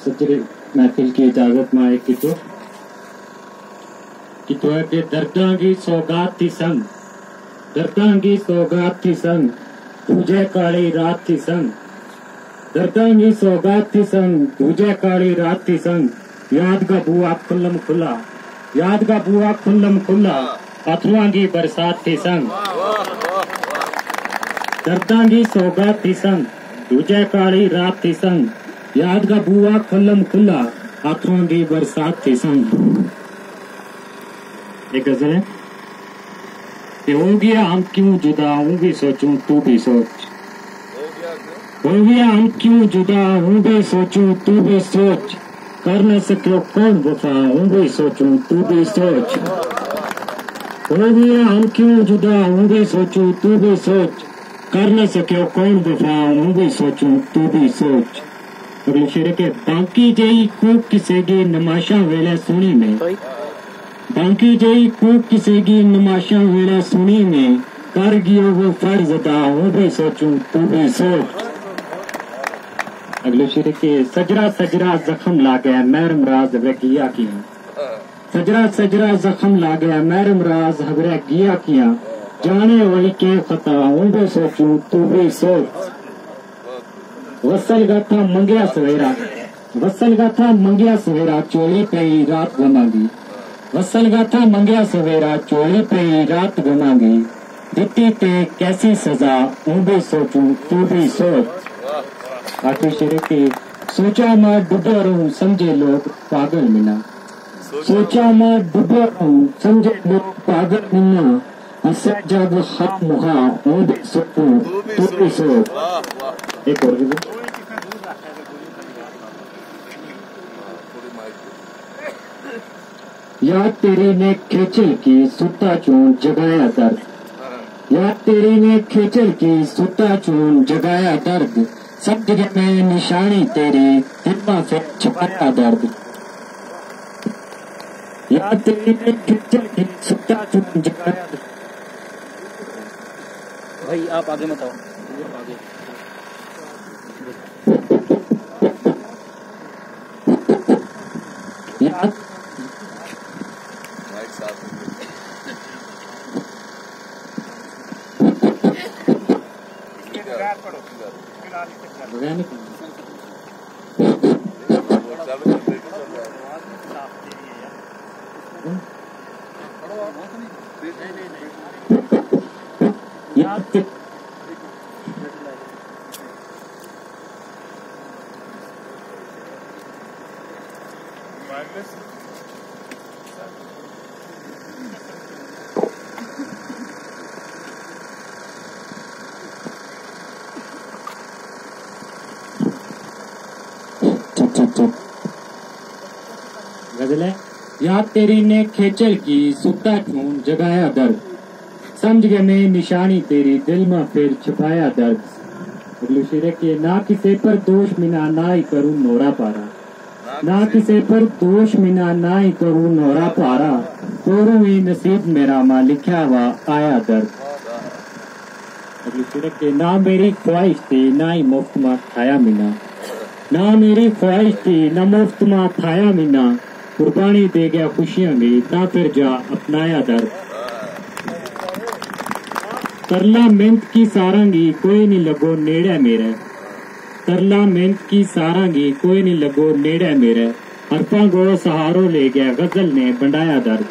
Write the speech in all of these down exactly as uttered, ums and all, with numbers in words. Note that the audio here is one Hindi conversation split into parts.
सच्चे महफिल की इजाजत माए की तो कि तो है कि दर्दांगी सौगात थी संग दर्दांगी सौगात थी संग तुझे काली रात थी संग दर्दांगी सौगात थी संग तुझे काली रात थी संग याद का बुआ खुल्लम खुला याद का बुआ खुल्लम खुला अथरुआं की बरसात थी संग दर्दांगी सौगात थी संग तुझे काली रात थी संग याद का बुआ खुल्लम खुला अथरुआं की बरसात थी संग। एक गजल है कि हो गया हम क्यों जुदा हूँ भी सोचूं तू भी सोच हो गया हम क्यों जुदा हूँ भी सोचूं तू भी सोच कर न सको कौन वफा हूँ भी सोचूं तू भी सोच हो गया हम क्यों जुदा हूँ भी सोचूं तू भी सोच कर न सको कौन वफा हूँ भी सोचूं तू भी सोच। अगले शेर के बाकी जई खूब किसेगी नमाशा वेले सुनी में बाकी जई खूब किसेगी नमाशा वेले सुनी में कर गियो वो फर्ज अदा हूँ भी सोचूं तू भी सोच। अगले शेर के सजरा सजरा जख्म ला गया मैरम राज हबरे किया किया सजरा सजरा जख्म ला गया मैरम राज हबरे किया किया जाने वही के खता हूँ भी सोचूं तू भी सोच। वसल गाथा मंगिया सवेरा वसल गाथा मंगिया सवेरा चोली पे ही रात गमागी वसल गाथा मंगिया सवेरा चोली पे ही रात गमागी दिती ते कैसी सजा हूँ भी सोचूं तू भी सोच। आखिर शेर के सोचा मैं डूबा रहूं समझे लोग पागल मिना सोचा मैं डूबा रहूं समझे लोग पागल मिना हंसे जब हक मुहा हूँ भी सोचूं तू भी सोच। एक और याद तेरी ने खेचल की सुता चून जगाया दर्द याद तेरी ने खेचल की सुता चून जगाया दर्द सब जगह में निशानी तेरी हिम्मा से छुपाया दर्द याद तेरी ने खेचल की सुता चून जगाया दर्द। भाई आप आगे मत आओ आगे याद याद गजल है याद तेरी ने खेचल की सुता चून जगाया दर्द समझ गए मैं निशानी तेरी दिल में फिर छुपाया दर्द। अगले शेर के ना किसे पर दोष मिना ना ही करूं नोरा पारा ना किसे पर दोष मिना ना ही करूं नोरा पारा तोरू ही नसीब मेरा मां लिखा हुआ आया दर्द। अगले शेर के ना मेरी ख्वाहिश थी ना ही मुफ्त में खाया मीना ना मेरी ख्वाहिश थी न मुफ्त में खाया मीना कुर्बानी दे गया खुशियां भी ता फिर जा अपनाया दर्द। तरला मेहनत की सारंगी कोई नहीं लगो नेड़े मेरे तरला मेहनत की सारंगी कोई नहीं लगो नेड़े मेरे हरफा गो सहारो ले गया गजल ने बंडाया दर्द।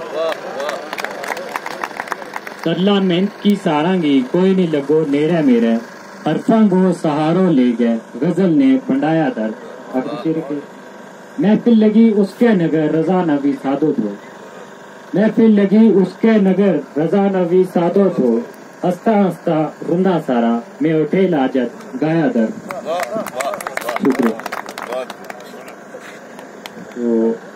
तरला मेहनत की सारंगी कोई नहीं लगो नेड़े मेरे हरफा गो सहारो ले गया गजल ने बंडाया दर्द। महफिल लगी उसके नगर रजा नबी सादो दो महफिल लगी उसके नगर रजा नबी सादो दो हंसता हंसता रुंदा सारा मैं उठे लाजत गाया दर्द। शुक्रिया। तो